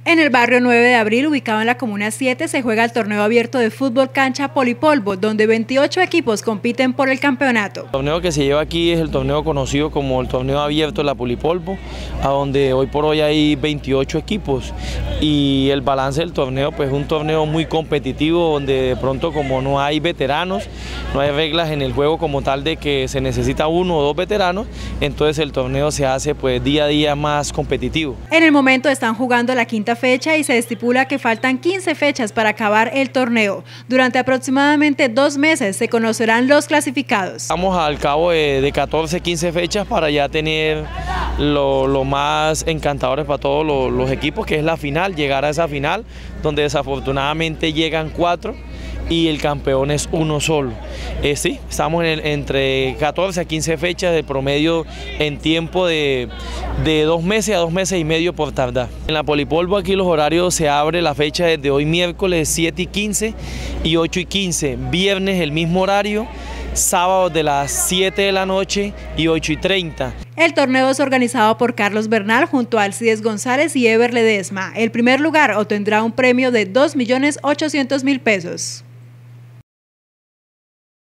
En el barrio 9 de Abril, ubicado en la Comuna 7, se juega el torneo abierto de fútbol cancha Polipolvo, donde 28 equipos compiten por el campeonato. El torneo que se lleva aquí es el torneo conocido como el torneo abierto de la Polipolvo, a donde hoy por hoy hay 28 equipos y el balance del torneo pues es un torneo muy competitivo, donde de pronto como no hay veteranos, no hay reglas en el juego como tal de que se necesita uno o dos veteranos, entonces el torneo se hace pues día a día más competitivo. En el momento están jugando la quinta fecha y se estipula que faltan 15 fechas para acabar el torneo. Durante aproximadamente 2 meses se conocerán los clasificados. Estamos al cabo de 14, 15 fechas para ya tener lo más encantadores para todos los equipos, que es la final, llegar a esa final, donde desafortunadamente llegan 4 y el campeón es uno solo. Sí, estamos entre 14 a 15 fechas de promedio en tiempo de 2 meses a 2 meses y medio por tardar. En la Polipolvo aquí los horarios se abre la fecha desde hoy miércoles 7:15 y 8:15, viernes el mismo horario, sábado de las 7 de la noche y 8:30. El torneo es organizado por Carlos Bernal junto a Alcides González y Ever Ledesma. El primer lugar obtendrá un premio de 2.800.000 pesos.